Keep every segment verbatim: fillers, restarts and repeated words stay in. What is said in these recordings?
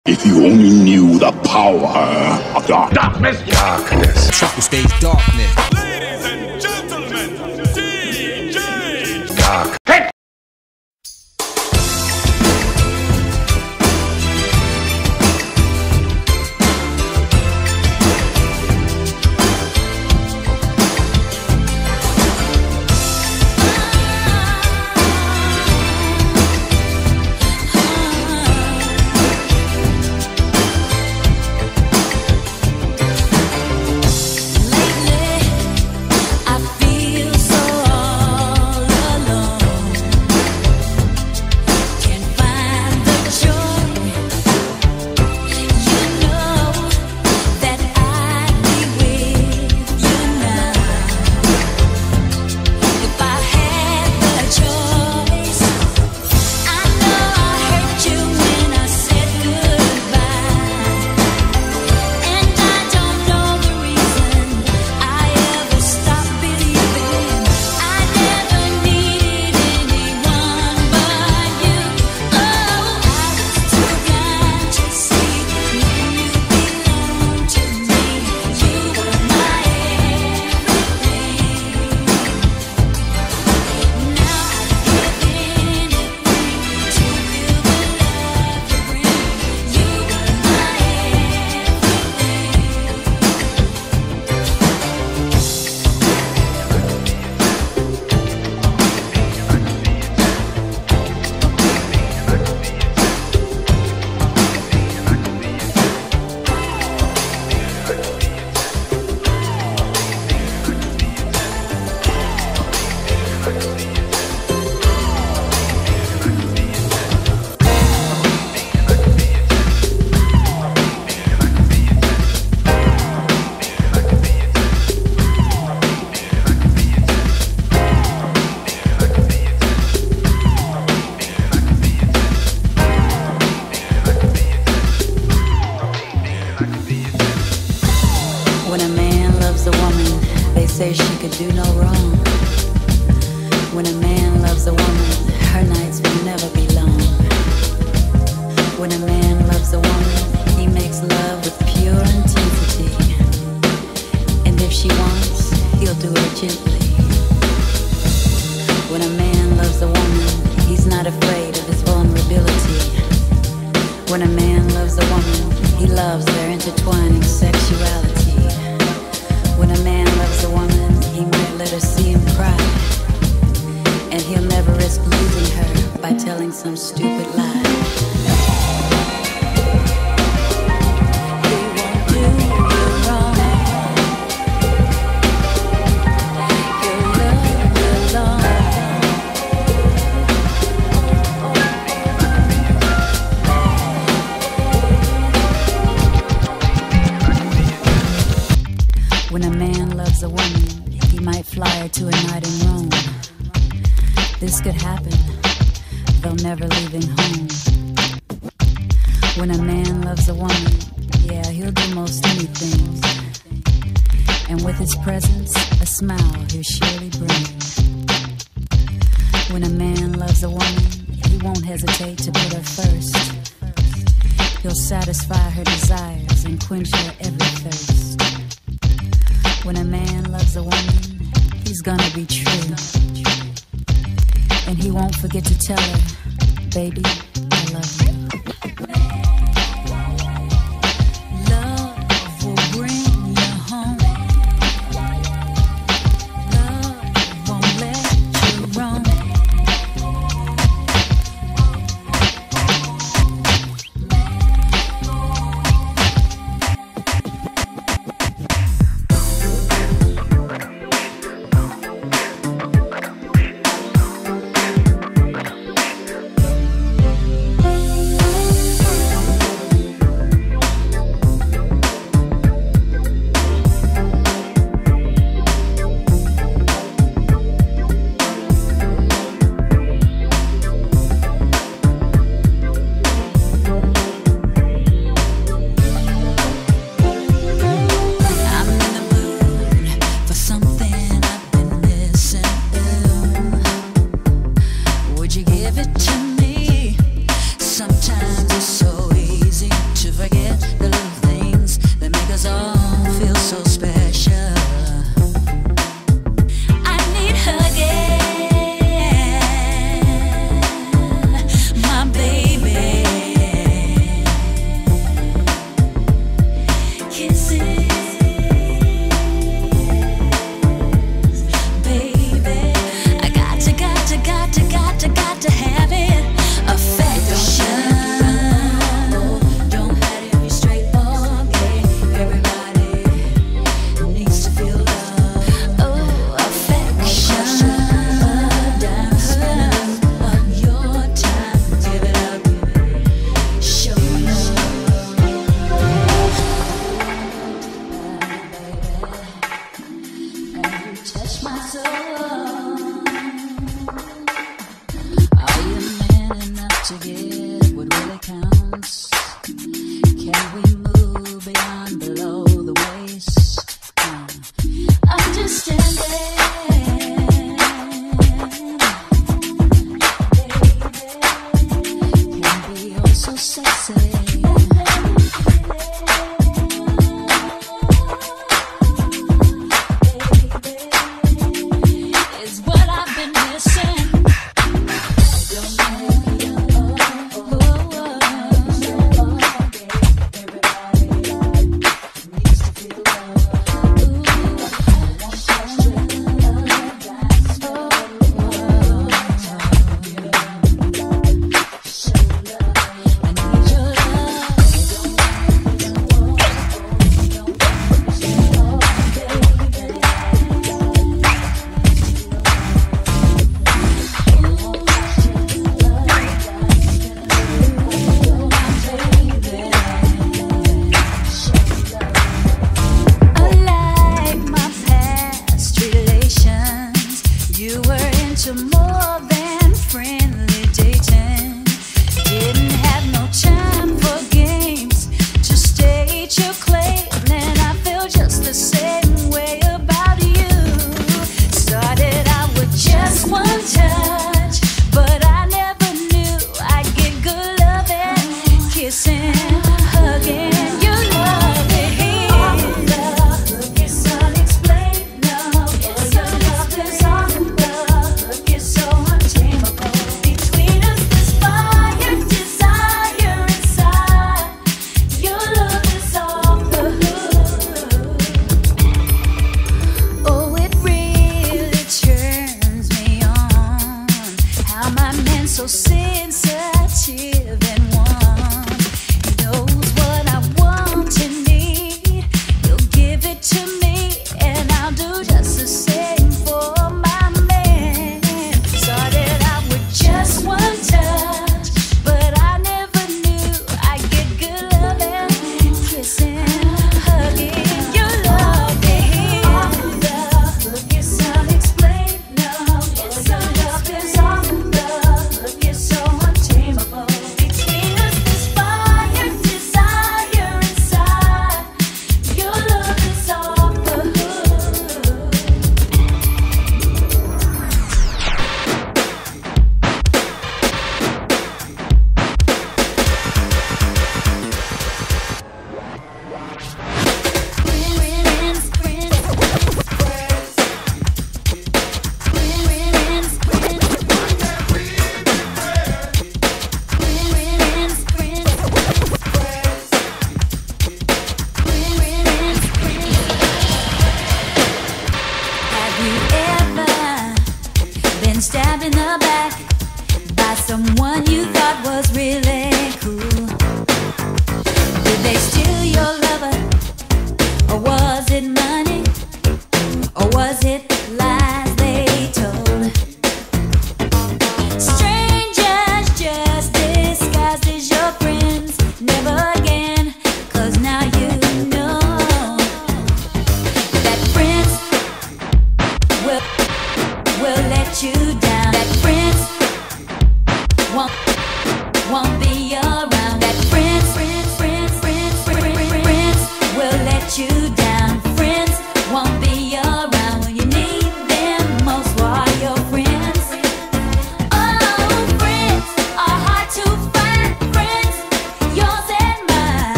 If you only knew the power of dark darkness, darkness, Trucker stage darkness. Ladies and gentlemen, D J dark. Hey!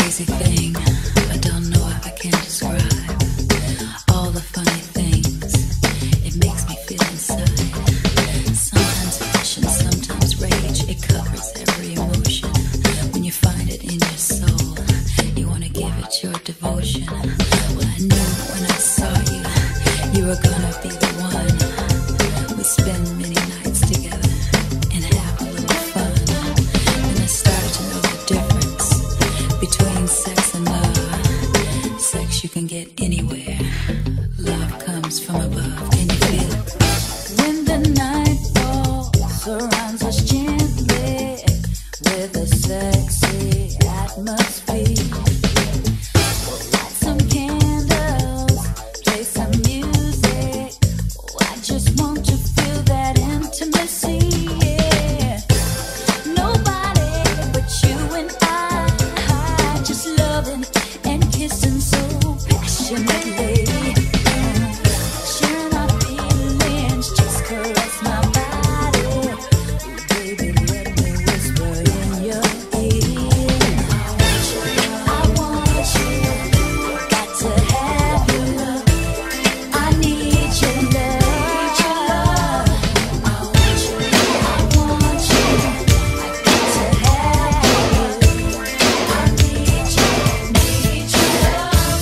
crazy thing. I don't know if I can describe all the funny things it makes me feel inside. Sometimes passion, sometimes rage. It covers every emotion. When you find it in your soul, you want to give it your devotion. Well, I knew when I saw you, you were gonna be the one. We spend many nights together and have a little fun. And I started to know the difference between sex and love. Sex you can get anywhere. Love comes from above. Can you feel it? When the night falls, surrounds us gently with a sexy atmosphere. We'll light some candles, play some music. Oh, I just want to feel that intimacy. Yeah. Nobody but you and I, just loving and kissing so passionately. Sharing our feelings, just caress my body. Ooh, baby, let me whisper in your ear. I want you, got to have your love. I need your love. I want you, I want you, I got to have your love. I need you, need your love.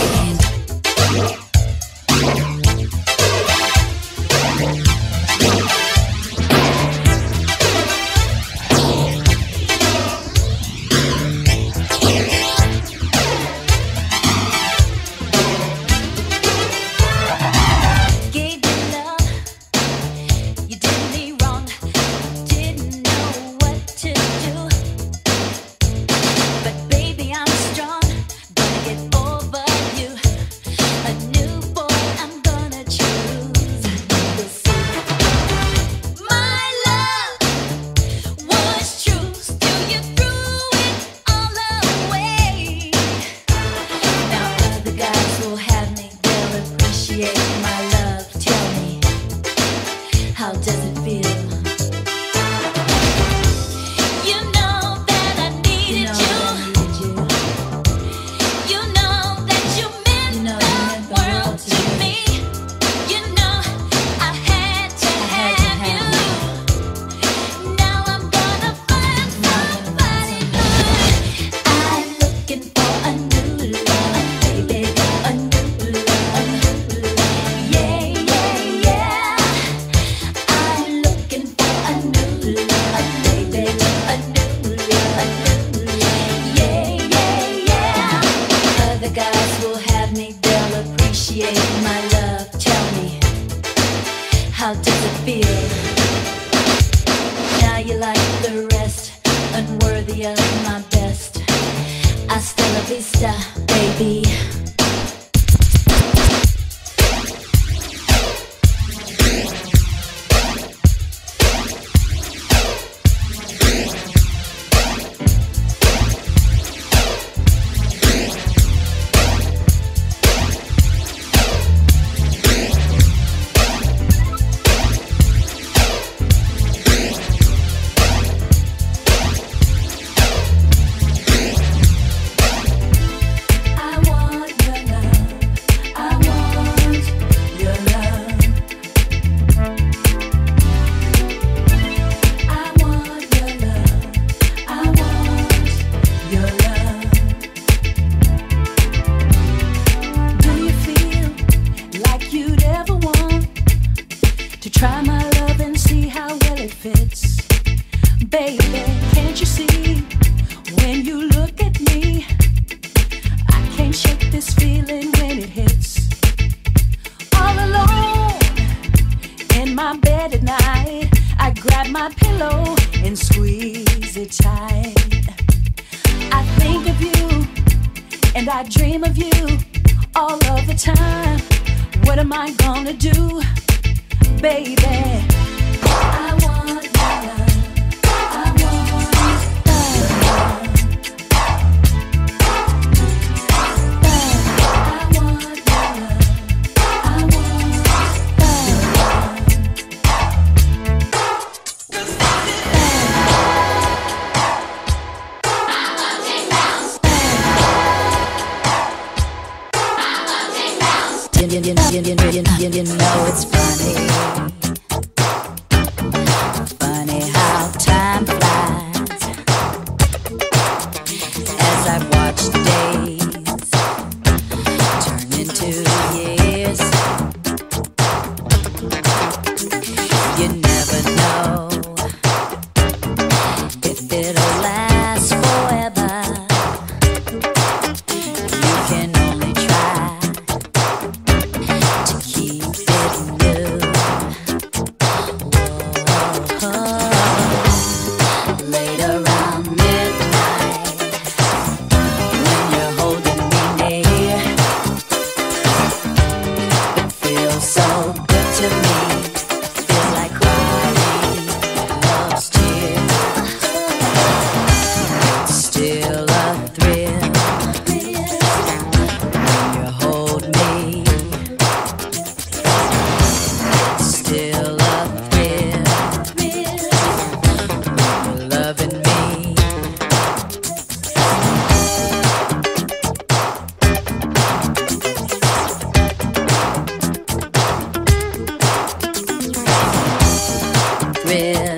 Gave you love, you did me wrong, didn't know what to do. But baby, I'm strong, gonna get over you. A new boy I'm gonna choose. My love was true, still you threw it all away. Now other guys will have me, they'll appreciate my love. Tell me, how does it feel? You know that I needed you. You know that you meant the world to me. You know I had to have you. Now I'm gonna find somebody good. I'm looking for a new love, baby, a new love. Yeah, yeah, yeah. I'm looking for a new love, baby, a new love, a new love. Yeah, yeah, yeah. Other guys will have me, they'll appreciate my love. Tell me, how does it feel? Now you like the rest, unworthy of my best. Hasta la vista, baby. I want your love. I want your love. I want your love. I want your love. Do you feel like you'd ever want to try my love and see how well it fits? Baby, can't you see when you look at me? I can't shake this feeling when it hits. All alone in my bed at night, I grab my pillow and squeeze it tight. I think of you and I dream of you all of the time. What am I gonna do, baby? I want your love. I want your love. I want your love. I want your love. you know it's funny, funny how time flies as I watch days turn into years. You never know if it'll last forever. You can only try to keep it new. Whoa. Late around midnight, when you're holding me near, it feels so good to me. Feel like crying love's tears. It's still a thrill when you hold me. It's still a thrill when you're loving me. Thrill,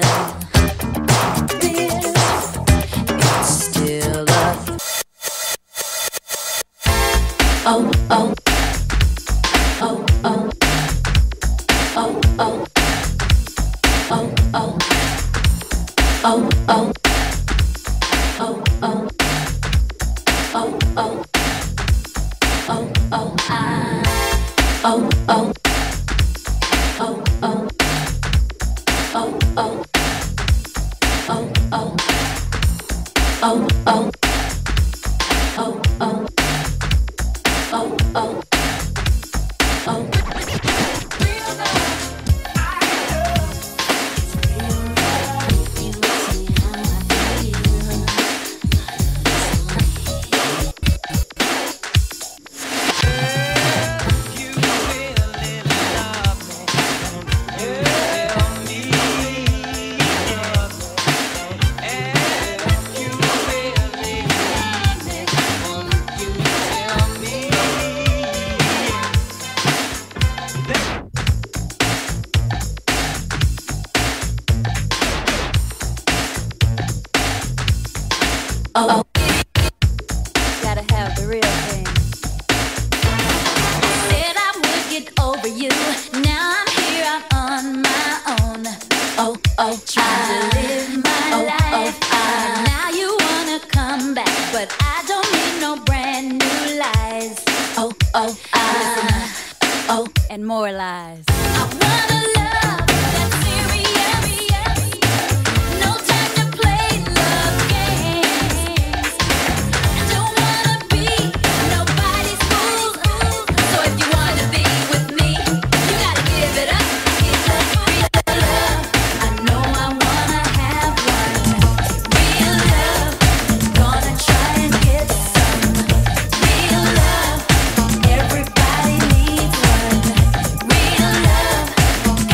it's still a oh oh oh oh oh oh oh oh oh oh oh oh oh oh oh oh ah oh oh oh oh oh oh oh oh oh oh oh oh oh oh oh. Oh, gotta have the real thing. Said I would get over you. Now I'm here out on my own. Oh, oh, trying to live my oh, life. Oh, uh, now you wanna come back, but I don't need no brand new lies. Oh, oh, uh, oh, and more lies. I wanna love that's serious. No time to play love games. I don't wanna be nobody's fool. So if you wanna be with me, you gotta give it up. Give up real love. I know I wanna have one. Real love, gonna try and get some. Real love, everybody needs one. Real love,